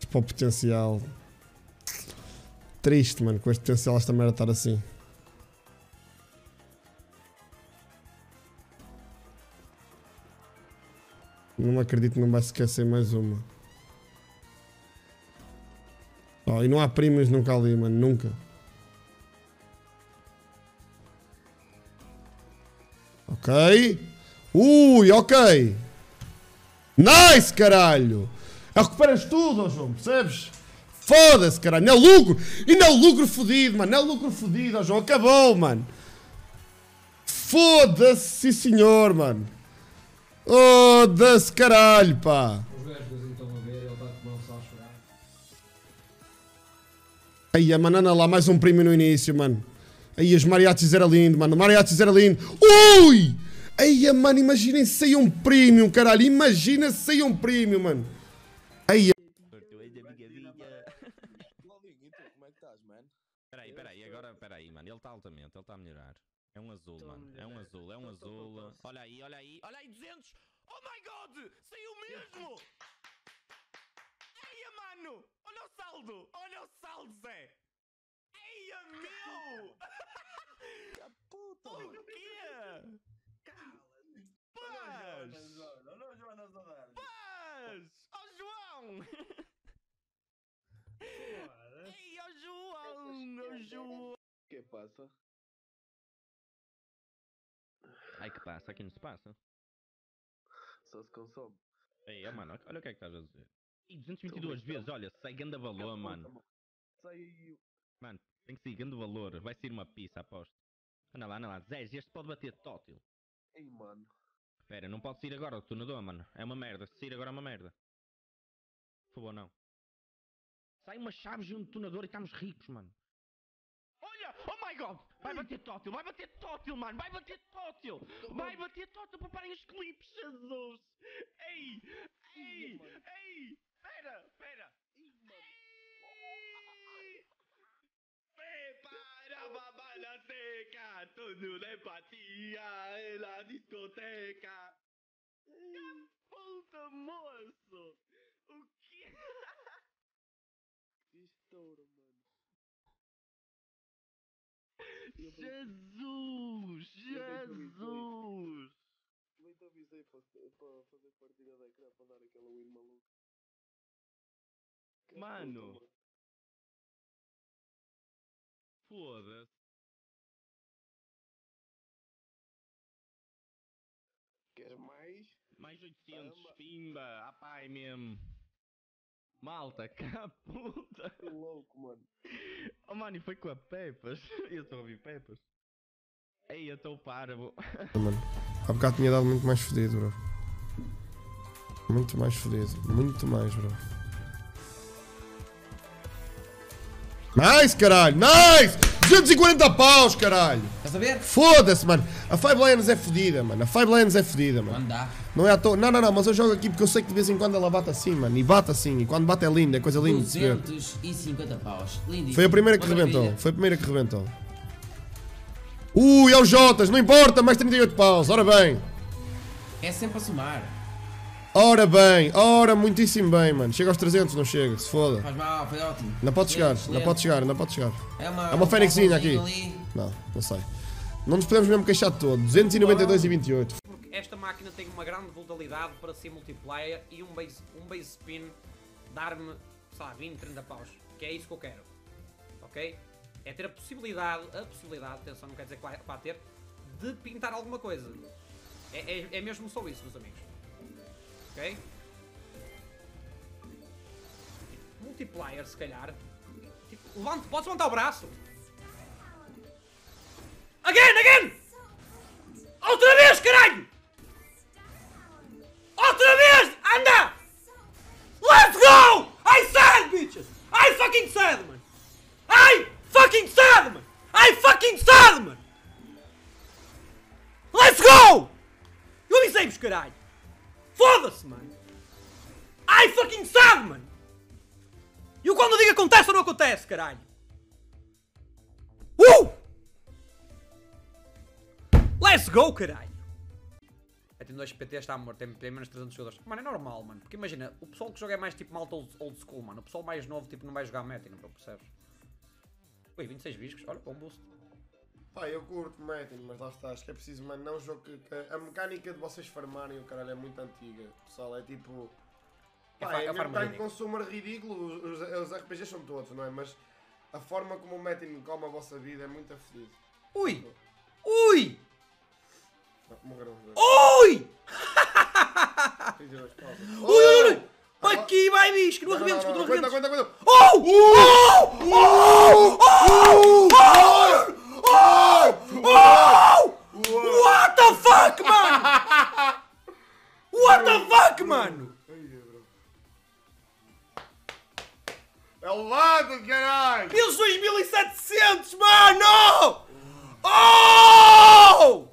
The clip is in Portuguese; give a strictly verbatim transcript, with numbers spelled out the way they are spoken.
para o potencial. Triste, mano, com este potencial esta merda estar assim. Não acredito que não vai sequer ser mais uma. Oh, e não há primos nunca ali, mano, nunca. Ok. Ui, ok. Nice, caralho. Recuperas tudo, oh João, percebes? Foda-se, caralho. Não é lucro. E não é lucro fodido, mano. Não é lucro fodido, oh João. Acabou, mano. Foda-se, sim senhor, mano. Foda-se, caralho, pá. Os gajos estão a ver, ele está com mão só a chorar. Aí, mano, anda lá, mais um prêmio no início, mano. Aí, os mariachis era lindo, mano. Mariachis era lindo. Ui! Aí, mano, imaginem se saia um premium, caralho. Imagina se saia um premium, mano. Aí. Peraí, peraí, agora, peraí, mano. Ele está altamente, ele está a melhorar. É um azul, mano. É um azul, é um azul. Olha aí, olha aí. Olha aí, duzentos. Oh my god! Saiu mesmo! Eia, mano! Olha o saldo! Olha o saldo, Zé! Eia, meu! Puta, o quê? Paz! Paz! Ó João! Ei, ó João! Ó João! Que passa? Ai, que passa? Aqui não se passa. Só se consome. Ei, ó, mano, olha o que é que estás a dizer. E duzentos e vinte e duas vezes, olha, sai ganda valor, mano. Sai. Mano, tem que sair grande valor. Vai sair uma pizza, aposto. Anda lá, anda lá. Zé, este pode bater tótil. Ei, mano. Espera, não pode sair agora o detonador, mano. É uma merda. Se sair agora é uma merda. Por favor, não. Sai umas chaves e um detonador e estamos ricos, mano. Olha! Oh my god! Vai bater tótil! Vai bater tótil, mano! Vai bater tótil! Vai bater tótil! Preparem os clipes, Jesus! Ei! Ei! Ei! Espera! Espera! Prepara a balateca, tudo na empatia, na discoteca. Que puta, moço! O que? Estouro, mano. Jesus! Jesus! Nem te avisei para fazer partida de ecrã para dar aquela win maluca. Mano! Foda-se! Queres mais? Mais oitocentos, pimba! Ah, pai mesmo! Malta, cá puta! Que louco, mano! Oh, mano, e foi com a Pepas? Eu estou a ouvir Pepas. Ei, eu estou parvo. Mano, há bocado tinha dado muito mais fodido, bro. Muito mais fodido. Muito mais, bro. Nice, caralho! Nice! duzentos e quarenta paus, caralho! Estás a ver? Foda-se, mano! A Five Lions é fodida, mano. A Five Lions é fodida, mano. Quando dá. Não é à toa. Não, não, não, mas eu jogo aqui porque eu sei que de vez em quando ela bate assim, mano. E bate assim. E quando bate é lindo, é coisa linda de se ver. duzentos e cinquenta paus. Lindíssimo. Foi a primeira que Maravilha. rebentou. Foi a primeira que rebentou. Ui, é o Jotas, não importa, mais trinta e oito paus. Ora bem. É sempre a somar. Ora bem, ora muitíssimo bem, mano. Chega aos trezentos, não chega, se foda. Faz mal, foi ótimo. Não pode chegar, Excelente, não pode chegar, não pode chegar. É uma, É uma fênixinha aqui. ali. Não, não sei. Não nos podemos mesmo queixar de todo. duzentos e noventa e dois e vinte e oito. Porque esta máquina tem uma grande volatilidade para ser multiplayer e um base, um base spin dar-me, sei lá, vinte, trinta paus. Que é isso que eu quero. Ok? É ter a possibilidade, a possibilidade, atenção, não quer dizer que vai, vai ter, de pintar alguma coisa. É, é, é mesmo só isso, meus amigos. Ok? Multiplayer, se calhar. Tipo, levante, podes levantar o braço. Again, again! Outra vez, caralho! Outra vez! Anda! Let's go! I said, bitches! I fucking said, man! I fucking said, man! I fucking said, man! Let's go! Eu avisei-vos, caralho! Foda-se, mano! I fucking said, man! E eu quando digo acontece ou não acontece, caralho? Uh! Let's go, caralho! Metin dois P T está morto, tem, tem menos trezentos jogadores. Mano, é normal, mano. Porque imagina, o pessoal que joga é mais tipo malta old, old school, mano. O pessoal mais novo, tipo, não vai jogar Metin, bro, percebes? Ui, vinte e seis biscos, olha, para um boost. Pá, eu curto Metin, mas lá está, acho que é preciso, mano, não jogo que, que a mecânica de vocês farmarem o caralho é muito antiga, pessoal, é tipo... É Pá, fa- é, é mesmo farm time ridículo. consumer ridículo, os, os R P Gs são todos, não é? Mas a forma como o Metin come a vossa vida é muito afedido. Ui! Ui! Não, morreram os dois. Ui! Fiz dois, pausa. Ui, ui, ui! Ah, Aqui vai, bicho, que não Não, não, arrebentes, que não, não aguenta, arrebentes. aguenta, aguenta. Oh! Oh! Oh! Oh! Oh! Oh! What the fuck, mano? What the fuck, mano? É levado, caralho! Eles dois mil e setecentos, mano! Oh!